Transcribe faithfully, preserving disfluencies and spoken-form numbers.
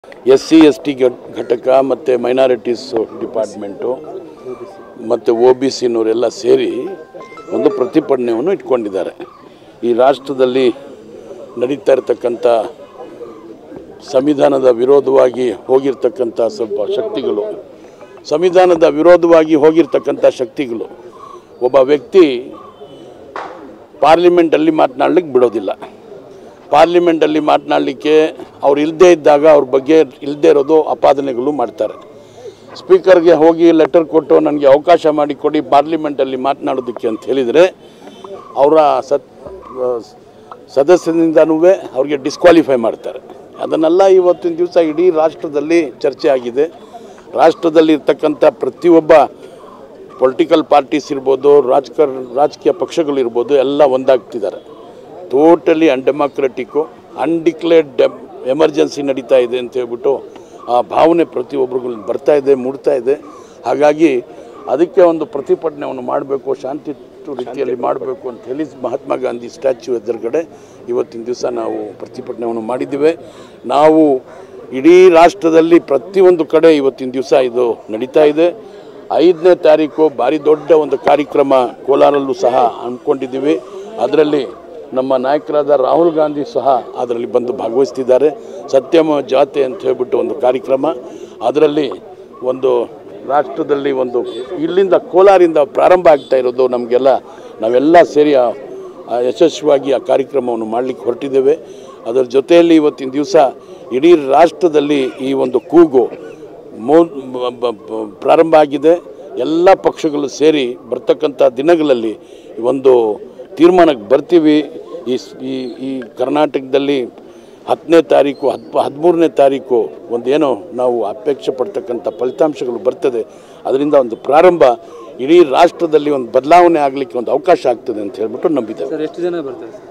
S C S T ಘಟಕ ಮತ್ತು minorities department ಮತ್ತು ಒ ಬಿ ಸಿನವರೆಲ್ಲ ಸೇರಿ ಒಂದು ಪ್ರತಿಭಟನೆಯನ್ನು ಇಟ್ಕೊಂಡಿದ್ದಾರೆ. ಈ ರಾಷ್ಟ್ರದಲ್ಲಿ ನಡೀತಾ ಇರತಕ್ಕಂಥ ಸಂವಿಧಾನದ ವಿರೋಧವಾಗಿ ಹೋಗಿರ್ತಕ್ಕಂಥ ಸ್ವಲ್ಪ ಶಕ್ತಿಗಳು ಸಂವಿಧಾನದ ವಿರೋಧವಾಗಿ ಹೋಗಿರ್ತಕ್ಕಂಥ ಶಕ್ತಿಗಳು ಒಬ್ಬ ವ್ಯಕ್ತಿ ಪಾರ್ಲಿಮೆಂಟಲ್ಲಿ ಮಾತನಾಡಲಿಕ್ಕೆ ಬಿಡೋದಿಲ್ಲ. ಪಾರ್ಲಿಮೆಂಟಲ್ಲಿ ಮಾತನಾಡಲಿಕ್ಕೆ ಅವ್ರು ಇಲ್ಲದೇ ಇದ್ದಾಗ ಅವ್ರ ಬಗ್ಗೆ ಇಲ್ಲದೇ ಇರೋದು ಅಪಾದನೆಗಳು ಮಾಡ್ತಾರೆ. ಸ್ಪೀಕರ್ಗೆ ಹೋಗಿ ಲೆಟರ್ ಕೊಟ್ಟು ನನಗೆ ಅವಕಾಶ ಮಾಡಿಕೊಡಿ ಪಾರ್ಲಿಮೆಂಟಲ್ಲಿ ಮಾತನಾಡೋದಕ್ಕೆ ಅಂತ ಹೇಳಿದರೆ ಅವರ ಸತ್ ಸದಸ್ಯರಿಂದನೂ ಅವ್ರಿಗೆ ಡಿಸ್ಕ್ವಾಲಿಫೈ ಮಾಡ್ತಾರೆ. ಅದನ್ನೆಲ್ಲ ಇವತ್ತಿನ ದಿವಸ ಇಡೀ ರಾಷ್ಟ್ರದಲ್ಲಿ ಚರ್ಚೆ ಆಗಿದೆ. ರಾಷ್ಟ್ರದಲ್ಲಿ ಇರ್ತಕ್ಕಂಥ ಪ್ರತಿಯೊಬ್ಬ ಪೊಲಿಟಿಕಲ್ ಪಾರ್ಟೀಸ್ ಇರ್ಬೋದು, ರಾಜಕೀಯ ರಾಜಕೀಯ ಪಕ್ಷಗಳಿರ್ಬೋದು, ಎಲ್ಲ ಒಂದಾಗ್ತಿದ್ದಾರೆ. ಟೋಟಲಿ ಅನ್ಡೆಮಾಕ್ರೆಟಿಕ್ಕು, ಅನ್ಡಿಕ್ಲೇರ್ಡ್ ಡೆ ಎಮರ್ಜೆನ್ಸಿ ನಡೀತಾ ಇದೆ ಅಂತ ಹೇಳ್ಬಿಟ್ಟು ಆ ಭಾವನೆ ಪ್ರತಿಯೊಬ್ಬರಿಗೂ ಬರ್ತಾ ಇದೆ, ಮೂಡ್ತಾ ಇದೆ. ಹಾಗಾಗಿ ಅದಕ್ಕೆ ಒಂದು ಪ್ರತಿಭಟನೆಯನ್ನು ಮಾಡಬೇಕು, ಶಾಂತಿ ರೀತಿಯಲ್ಲಿ ಮಾಡಬೇಕು ಅಂತ ಹೇಳಿ ಮಹಾತ್ಮ ಗಾಂಧಿ ಸ್ಟ್ಯಾಚ್ಯೂ ಎದುರುಗಡೆ ಇವತ್ತಿನ ದಿವಸ ನಾವು ಪ್ರತಿಭಟನೆಯನ್ನು ಮಾಡಿದ್ದೇವೆ. ನಾವು ಇಡೀ ರಾಷ್ಟ್ರದಲ್ಲಿ ಪ್ರತಿಯೊಂದು ಕಡೆ ಇವತ್ತಿನ ದಿವಸ ಇದು ನಡೀತಾ ಇದೆ. ಐದನೇ ತಾರೀಕು ಭಾರಿ ದೊಡ್ಡ ಒಂದು ಕಾರ್ಯಕ್ರಮ ಕೋಲಾರಲ್ಲೂ ಸಹ ಅಂದ್ಕೊಂಡಿದ್ದೀವಿ. ಅದರಲ್ಲಿ ನಮ್ಮ ನಾಯಕರಾದ ರಾಹುಲ್ ಗಾಂಧಿ ಸಹ ಅದರಲ್ಲಿ ಬಂದು ಭಾಗವಹಿಸ್ತಿದ್ದಾರೆ. ಸತ್ಯಮ ಜಾತೆ ಅಂತ ಹೇಳ್ಬಿಟ್ಟು ಒಂದು ಕಾರ್ಯಕ್ರಮ, ಅದರಲ್ಲಿ ಒಂದು ರಾಷ್ಟ್ರದಲ್ಲಿ ಒಂದು ಇಲ್ಲಿಂದ ಕೋಲಾರಿಂದ ಪ್ರಾರಂಭ ಆಗ್ತಾ ಇರೋದು ನಮಗೆಲ್ಲ ನಾವೆಲ್ಲ ಸೇರಿ ಯಶಸ್ವಿಯಾಗಿ ಆ ಕಾರ್ಯಕ್ರಮವನ್ನು ಮಾಡಲಿಕ್ಕೆ ಹೊರಟಿದ್ದೇವೆ. ಅದರ ಜೊತೆಯಲ್ಲಿ ಇವತ್ತಿನ ದಿವಸ ಇಡೀ ರಾಷ್ಟ್ರದಲ್ಲಿ ಈ ಒಂದು ಕೂಗು ಮೂ ಪ್ರಾರಂಭ ಆಗಿದೆ. ಎಲ್ಲ ಪಕ್ಷಗಳು ಸೇರಿ ಬರ್ತಕ್ಕಂಥ ದಿನಗಳಲ್ಲಿ ಒಂದು ತೀರ್ಮಾನಕ್ಕೆ ಬರ್ತೀವಿ. ಈ ಈ ಕರ್ನಾಟಕದಲ್ಲಿ ಹತ್ತನೇ ತಾರೀಕು ಹದ್ ಹದಿಮೂರನೇ ತಾರೀಕು ಒಂದು ಏನೋ ನಾವು ಅಪೇಕ್ಷೆ ಪಡ್ತಕ್ಕಂಥ ಫಲಿತಾಂಶಗಳು ಬರ್ತದೆ. ಅದರಿಂದ ಒಂದು ಪ್ರಾರಂಭ ಇಡೀ ರಾಷ್ಟ್ರದಲ್ಲಿ ಒಂದು ಬದಲಾವಣೆ ಆಗಲಿಕ್ಕೆ ಒಂದು ಅವಕಾಶ ಆಗ್ತದೆ ಅಂತ ಹೇಳ್ಬಿಟ್ಟು ನಂಬಿದ್ದೇವೆ. ಸರ್, ಎಷ್ಟು ಜನ ಬರ್ತಾರೆ?